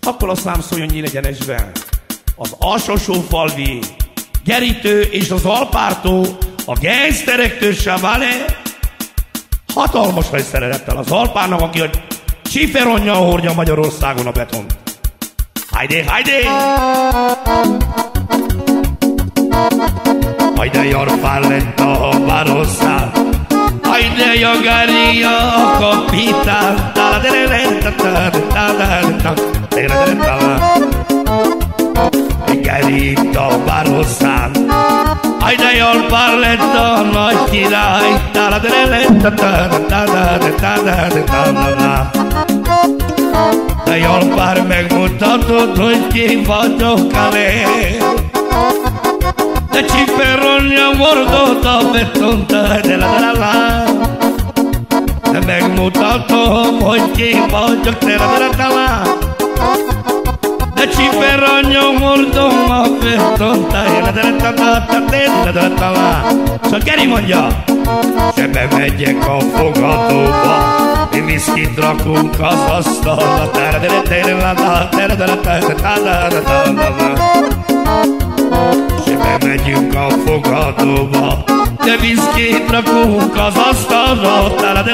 Akkor a szám szóljon nyílegyenesben. Az Alsósófalvi Gerítő és az Alpártó, a gangsterektől Savale hatalmas nagy szeretettel az Alpárnak, aki a csiferonnyal hordja Magyarországon a betont. Hajde, hajde! Hajde, Jarpár lett a Barossa, hajde, Jagaria a kapitán, Gerít a Barosszán, hajde, Jarpár lett a nagy király, de Jarpár megmutatod, hogy ki vagyok elé. De csiperonja mordott a betont, de megmutatom, hogy ki vagyok, de csiperonja mordom a betont. Szóval Geri mondja, se bemegyek a fogadóba, mi viszkit rakunk az asztalra, se bemegyünk a fogadóba, de viszkit rakunk az asztalra,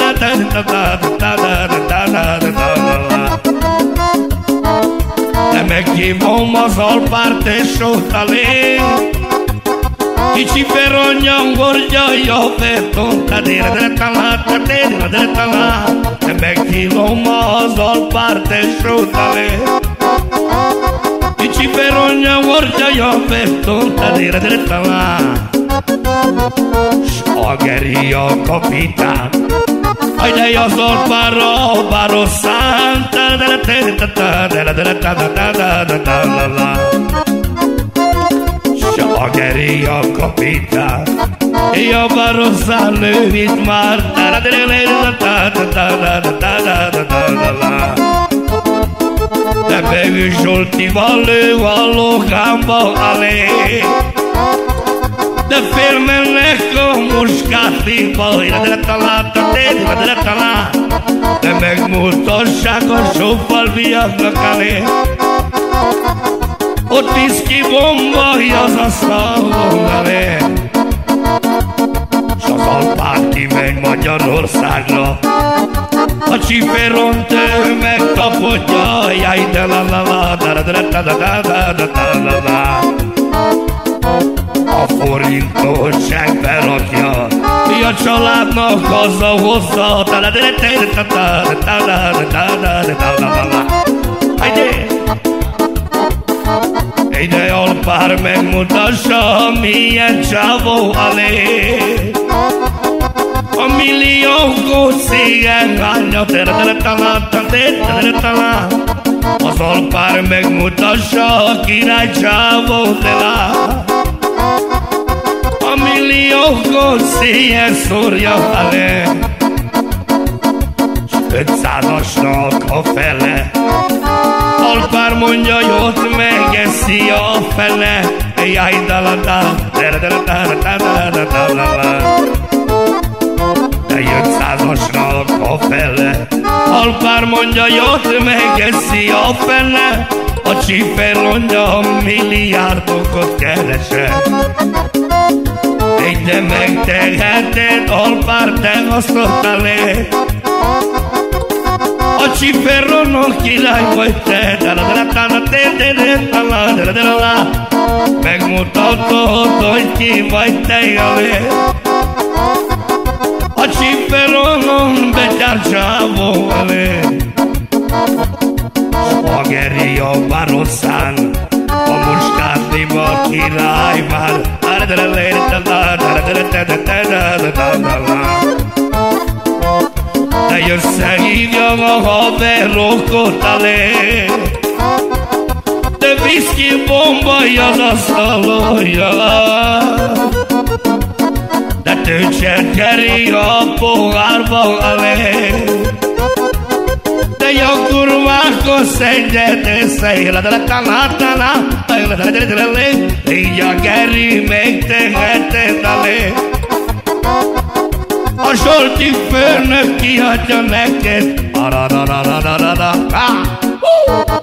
de meghívom az Alpárt és Sótalé, kicsi peronyam hordja a betont, de meghívom az Alpárt és Sótalé, kicsi peronyam hordja a betont, s a Geri a kapitán, hajde az Alpárra a Barosszán, a Geri a kapitán, a Barosszán nő itt már, de Begő Zsoltival lő a lokámba alé, de félmennek a Muskátiba, de megmutassák a sófalviaknak elé. Ott viszki bomba az asztalon elé, s az Alpár kimegy Magyarországra, a csiferont ő megkapodja, jaj de la la la, a forintot segbe rakja, a családnak hazahozza, ide Alpár megmutassa, milyen csávó alé, a milliókos cigányánya, az Alpár megmutassa, a király csávó a milliókos széjjel szórja alé, s 500-asnak a fele, Alpár mondja, hogy ott megeszi a fele, jaj da la da, de 500-asnak a fele, Alpár mondja, hogy ott megeszi a fele, a csiferonja milliárdokat keresett. De megteheted, Alpár, te hasztott elé, a csiferonok király vagy te, megmutatod, hogy ki vagy te elé, a csiferonon betyárcsávó elé, a Geri a Barosszán, a Muskátiba király már, de összehívjam a haverokat elé, de viszki bomba az asztalonja, de töltsen Geri a pohárba elé, de a kurvákhoz szedjet össze, így a Geri megteheted elé, a Zsolti főnök kiadja neked.